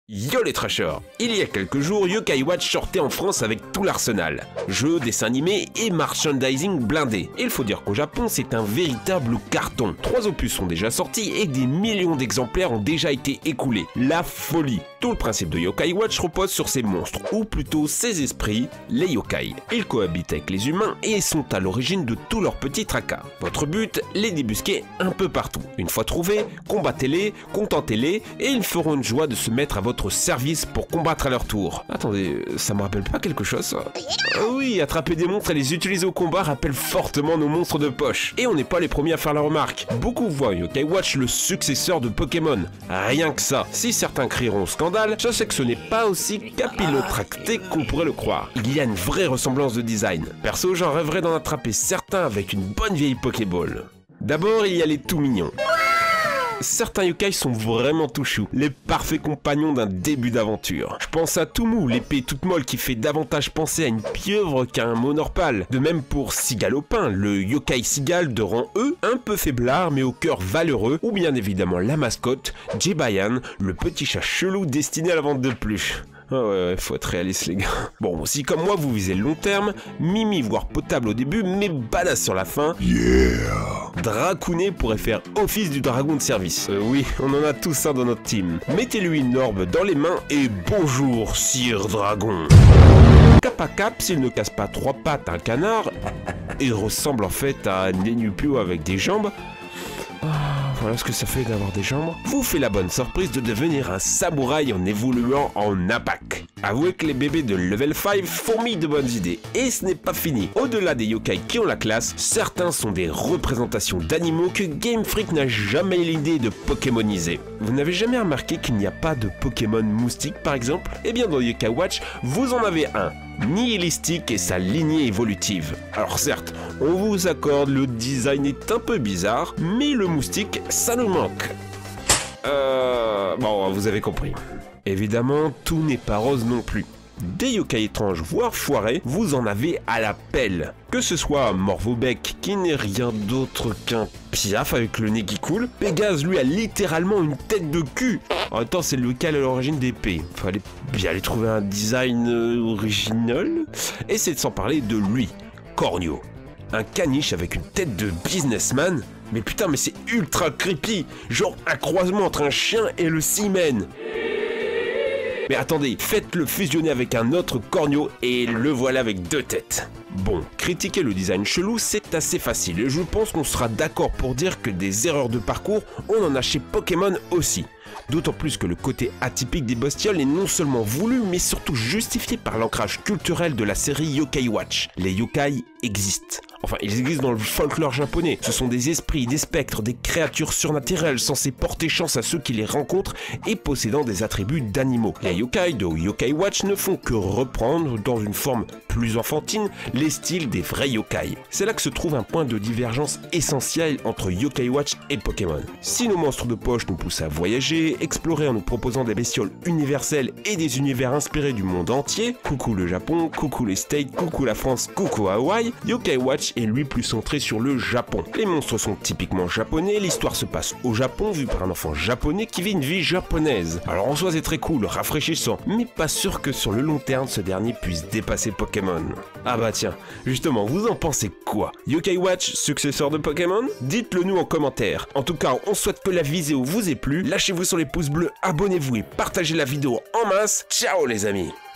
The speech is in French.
Yo les trashers! Il y a quelques jours, Yokai Watch sortait en France avec tout l'arsenal. Jeux, dessins animés et merchandising blindés. Et il faut dire qu'au Japon, c'est un véritable carton. 3 opus sont déjà sortis et des millions d'exemplaires ont déjà été écoulés. La folie! Tout le principe de Yokai Watch repose sur ces monstres, ou plutôt ces esprits, les yokai. Ils cohabitent avec les humains et sont à l'origine de tous leurs petits tracas. Votre but, les débusquer un peu partout. Une fois trouvés, combattez-les, contentez-les et ils feront une joie de se mettre à votre service pour combattre à leur tour. Attendez, ça me rappelle pas quelque chose ça? Oui, attraper des monstres et les utiliser au combat rappelle fortement nos monstres de poche. Et on n'est pas les premiers à faire la remarque. Beaucoup voient Yokai Watch le successeur de Pokémon. Rien que ça. Si certains crieront scandale, je sais que ce n'est pas aussi capillotracté qu'on pourrait le croire. Il y a une vraie ressemblance de design. Perso, j'en rêverais d'en attraper certains avec une bonne vieille Pokéball. D'abord, il y a les tout mignons. Certains yokai sont vraiment tout choux, les parfaits compagnons d'un début d'aventure. Je pense à Tumu, l'épée toute molle qui fait davantage penser à une pieuvre qu'à un monorpale. De même pour Sigalopin, le yokai cigale de rang E, un peu faiblard mais au cœur valeureux, ou bien évidemment la mascotte, Jebayan, le petit chat chelou destiné à la vente de peluches. Ah ouais, faut être réaliste les gars. Bon, si comme moi vous visez le long terme, Mimi voire potable au début, mais badass sur la fin. Yeah. Dracounet pourrait faire office du dragon de service. Oui, on en a tous un dans notre team. Mettez-lui une orbe dans les mains et bonjour, Sire Dragon. Cap à cap, s'il ne casse pas 3 pattes à un canard, il ressemble en fait à un Nenupio avec des jambes. Voilà ce que ça fait d'avoir des jambes. Vous fait la bonne surprise de devenir un samouraï en évoluant en Napak. Avouez que les bébés de level 5 fourmillent de bonnes idées. Et ce n'est pas fini. Au-delà des yokai qui ont la classe, certains sont des représentations d'animaux que Game Freak n'a jamais l'idée de pokémoniser. Vous n'avez jamais remarqué qu'il n'y a pas de Pokémon moustique par exemple? Eh bien dans Yokai Watch, vous en avez un. Nihilistique et sa lignée évolutive. Alors certes, on vous accorde, le design est un peu bizarre, mais le moustique, ça nous manque. Bon, vous avez compris. Évidemment, tout n'est pas rose non plus. Des yokai étranges, voire foirés, vous en avez à la pelle. Que ce soit Morvobec, qui n'est rien d'autre qu'un piaf avec le nez qui coule, Pégase lui a littéralement une tête de cul. En même temps, c'est lequel à l'origine d'épée. Fallait bien aller trouver un design original. Et c'est de s'en parler de lui, Cornio. Un caniche avec une tête de businessman. Mais putain, mais c'est ultra creepy. Genre un croisement entre un chien et le seaman. Mais attendez, faites-le fusionner avec un autre Cornio et le voilà avec 2 têtes. Bon, critiquer le design chelou, c'est assez facile et je pense qu'on sera d'accord pour dire que des erreurs de parcours, on en a chez Pokémon aussi. D'autant plus que le côté atypique des bestioles est non seulement voulu, mais surtout justifié par l'ancrage culturel de la série Yokai Watch. Les yokai existent. Enfin, ils existent dans le folklore japonais. Ce sont des esprits, des spectres, des créatures surnaturelles censées porter chance à ceux qui les rencontrent et possédant des attributs d'animaux. Les yokai de Yokai Watch ne font que reprendre, dans une forme plus enfantine, les styles des vrais yokai. C'est là que se trouve un point de divergence essentiel entre Yokai Watch et Pokémon. Si nos monstres de poche nous poussent à voyager, explorer en nous proposant des bestioles universelles et des univers inspirés du monde entier, coucou le Japon, coucou les States, coucou la France, coucou Hawaï, Yokai Watch est lui plus centré sur le Japon. Les monstres sont typiquement japonais, l'histoire se passe au Japon vue par un enfant japonais qui vit une vie japonaise. Alors en soi c'est très cool, rafraîchissant, mais pas sûr que sur le long terme ce dernier puisse dépasser Pokémon. Ah bah tiens, justement, vous en pensez quoi? Yokai Watch, successeur de Pokémon? Dites-le nous en commentaire. En tout cas, on souhaite que la vidéo vous ait plu, lâchez-vous sur les pouces bleus, abonnez-vous et partagez la vidéo en masse. Ciao les amis!